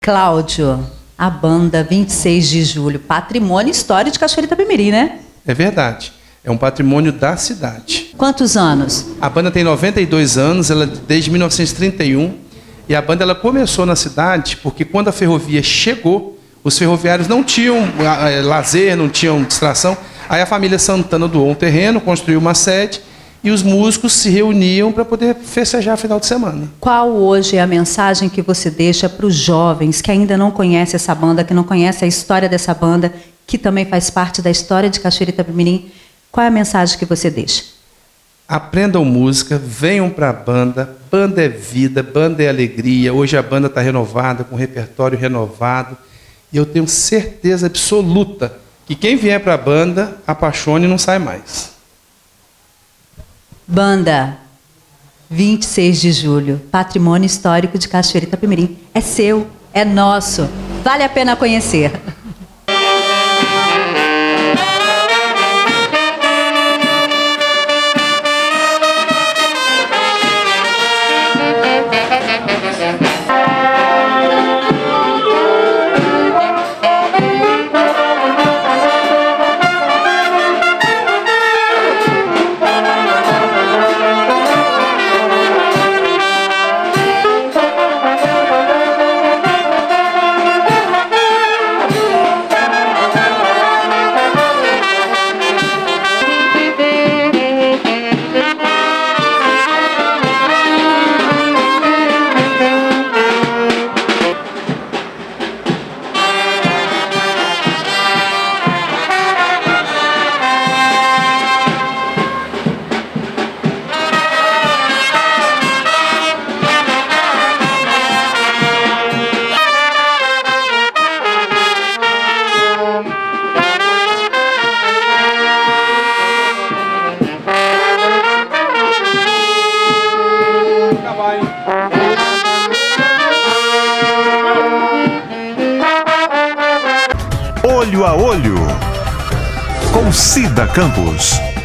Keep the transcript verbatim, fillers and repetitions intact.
Cláudio, a banda vinte e seis de julho, patrimônio histórico de Cachoeira Itapemirim, né? É verdade. É um patrimônio da cidade. Quantos anos? A banda tem noventa e dois anos, ela desde mil novecentos e trinta e um. E a banda ela começou na cidade porque quando a ferrovia chegou, os ferroviários não tinham é, lazer, não tinham distração. Aí a família Santana doou um terreno, construiu uma sede e os músicos se reuniam para poder festejar final de semana. Qual hoje é a mensagem que você deixa para os jovens que ainda não conhecem essa banda, que não conhecem a história dessa banda, que também faz parte da história de Cachoeira Itapemirim? Qual é a mensagem que você deixa? Aprendam música, venham para a banda. Banda é vida, banda é alegria. Hoje a banda está renovada, com repertório renovado. E eu tenho certeza absoluta que quem vier para a banda, apaixone e não sai mais. Banda, vinte e seis de julho, patrimônio histórico de Cachoeira Itapemirim. É seu, é nosso. Vale a pena conhecer. Olho a Olho, com Cida Campos.